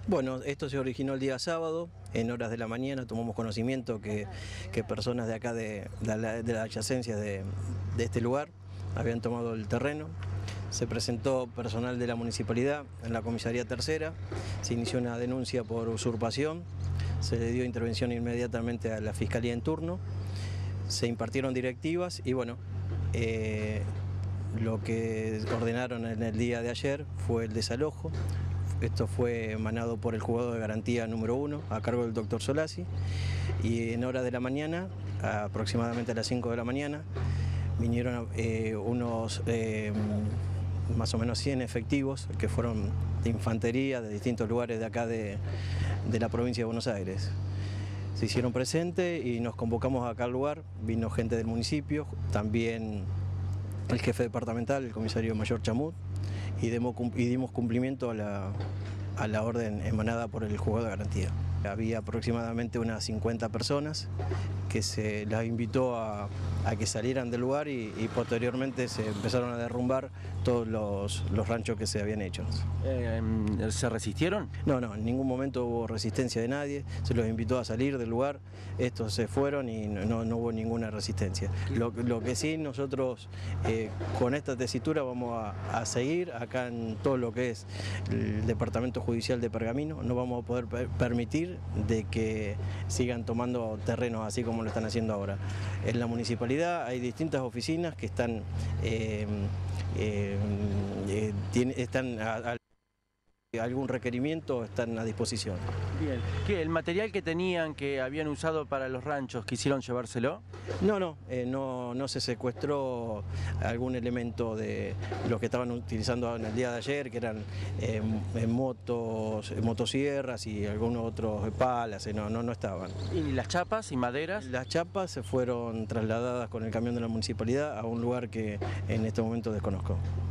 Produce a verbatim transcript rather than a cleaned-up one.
Bueno, esto se originó el día sábado, en horas de la mañana tomamos conocimiento que, que personas de acá de, de, la, de las adyacencias de, de este lugar habían tomado el terreno. Se presentó personal de la municipalidad en la comisaría tercera, se inició una denuncia por usurpación, se le dio intervención inmediatamente a la fiscalía en turno, se impartieron directivas y bueno, eh, lo que ordenaron en el día de ayer fue el desalojo. Esto fue emanado por el juzgado de garantía número uno, a cargo del doctor Solasi, y en horas de la mañana, aproximadamente a las cinco de la mañana, vinieron eh, unos eh, más o menos cien efectivos que fueron de infantería de distintos lugares de acá de, de la provincia de Buenos Aires. Se hicieron presentes y nos convocamos acá al lugar, vino gente del municipio, también el jefe departamental, el comisario mayor Chamut, y dimos cumplimiento a la, a la orden emanada por el juzgado de garantía. Había aproximadamente unas cincuenta personas que se las invitó a, a que salieran del lugar y, y posteriormente se empezaron a derrumbar todos los, los ranchos que se habían hecho. Eh, ¿Se resistieron? No, no, en ningún momento hubo resistencia de nadie, se los invitó a salir del lugar, estos se fueron y no, no hubo ninguna resistencia. Lo, lo que sí, nosotros eh, con esta tesitura vamos a, a seguir acá en todo lo que es el Departamento Judicial de Pergamino, no vamos a poder per permitir de que sigan tomando terrenos así como lo están haciendo ahora. En la municipalidad hay distintas oficinas que están, eh, eh, eh, tiene, están a, a algún requerimiento están a disposición. Bien. ¿Qué, el material que tenían, que habían usado para los ranchos, quisieron llevárselo? No, no, eh, no, no se secuestró algún elemento de los que estaban utilizando en el día de ayer, que eran eh, motos, motosierras y algunos otros palas, eh, no, no, no estaban. ¿Y las chapas y maderas? Las chapas se fueron trasladadas con el camión de la municipalidad a un lugar que en este momento desconozco.